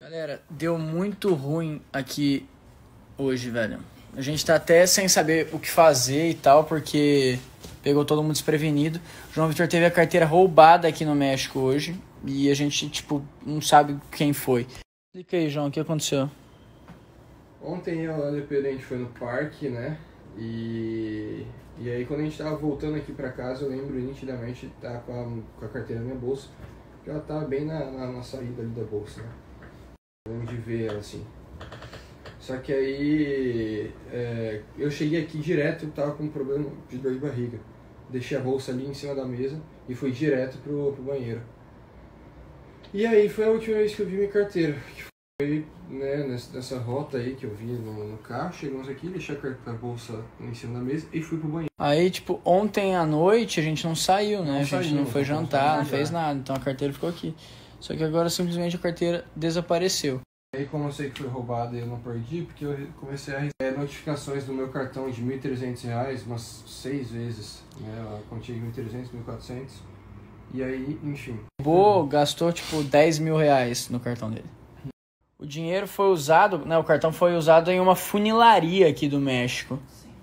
Galera, deu muito ruim aqui hoje, velho. A gente tá até sem saber o que fazer e tal, porque pegou todo mundo desprevenido. O João Vitor teve a carteira roubada aqui no México hoje e a gente, não sabe quem foi. Explica aí, João, o que aconteceu? Ontem eu e a LP, a gente foi no parque, né? E aí quando a gente tava voltando aqui pra casa, eu lembro nitidamente de estar com a carteira na minha bolsa, que ela tava bem na saída ali da bolsa, né? Eu lembro de ver ela assim. Só que aí eu cheguei aqui direto, eu tava com um problema de dor de barriga. Deixei a bolsa ali em cima da mesa e fui direto pro banheiro. E aí foi a última vez que eu vi minha carteira. Foi, né, nessa rota aí que eu vi no carro, chegamos aqui, deixei a bolsa em cima da mesa e fui pro banheiro. Aí, ontem à noite a gente não saiu, né? Não A gente saiu, não foi jantar, não fez nada. nada. Então a carteira ficou aqui. Só que agora simplesmente a carteira desapareceu. Aí como eu sei que foi roubado e eu não perdi, porque eu comecei a receber notificações do meu cartão de R$ 1.300 umas 6 vezes, né? A quantia de 1.300, 1.400. E aí, enfim. Gastou 10 mil reais no cartão dele. O dinheiro foi usado, né? O cartão foi usado em uma funilaria aqui do México.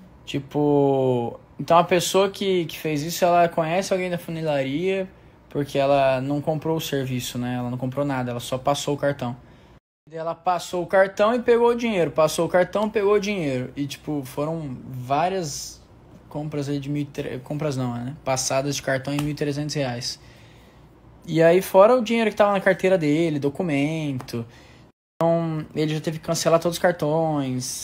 Então a pessoa que fez isso, ela conhece alguém da funilaria, porque ela não comprou o serviço, né? Ela não comprou nada, ela só passou o cartão. Ela passou o cartão e pegou o dinheiro. Passou o cartão, pegou o dinheiro. E, foram várias compras aí de compras não, né? Passadas de cartão em R$ 1.300. E aí, fora o dinheiro que tava na carteira dele, documento. Então, ele já teve que cancelar todos os cartões.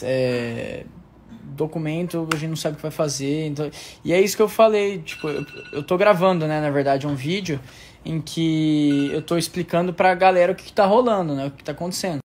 Documento, a gente não sabe o que vai fazer. Então, e é isso que eu falei. Eu tô gravando, né, na verdade, um vídeo em que eu tô explicando pra galera o que tá rolando, né? O que tá acontecendo.